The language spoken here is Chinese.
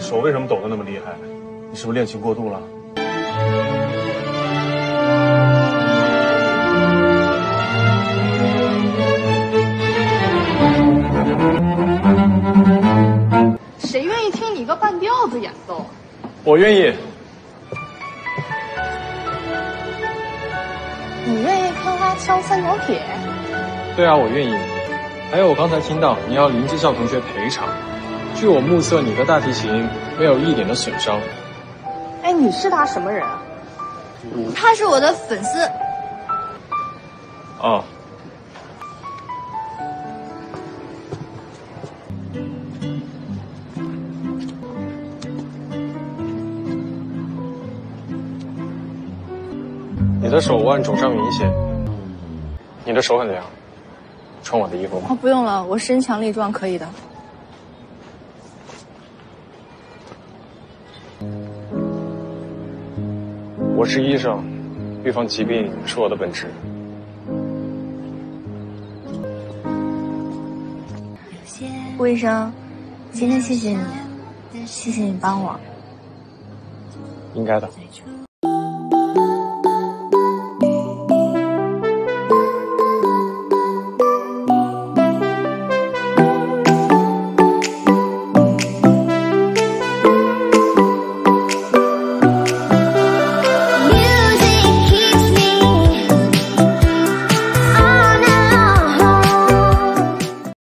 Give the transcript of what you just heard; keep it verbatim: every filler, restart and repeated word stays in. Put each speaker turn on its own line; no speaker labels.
手为什么抖得那么厉害？你是不是练琴过度了？
谁愿意听你一个半吊子演奏？
我愿意。
你愿意看他敲三角铁？
对啊，我愿意。还有，我刚才听到你要林之校同学赔偿。据我目测，你的大提琴没有一点的损伤。
哎，你是他什么人啊？
他是我的粉丝。
哦。你的手腕肿伤明显，你的手很凉，穿我的衣服吗？
哦，不用了，我身强力壮，可以的。
我是医生，预防疾病是我的本职。
顾医生，今天谢谢你，谢谢你帮我。
应该的。